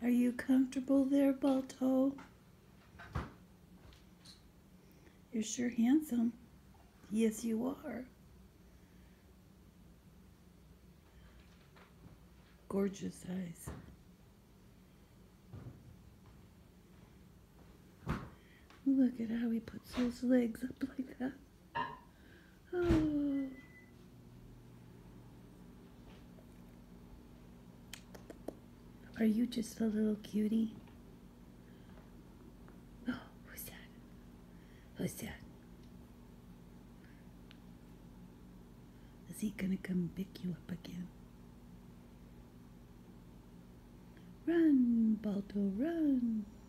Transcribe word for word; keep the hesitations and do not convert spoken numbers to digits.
Are you comfortable there, Balto? You're sure handsome. Yes, you are. Gorgeous eyes. Look at how he puts those legs up like that. Oh. Are you just a little cutie? Oh, who's that? Who's that? Is he gonna come pick you up again? Run, Balto, run!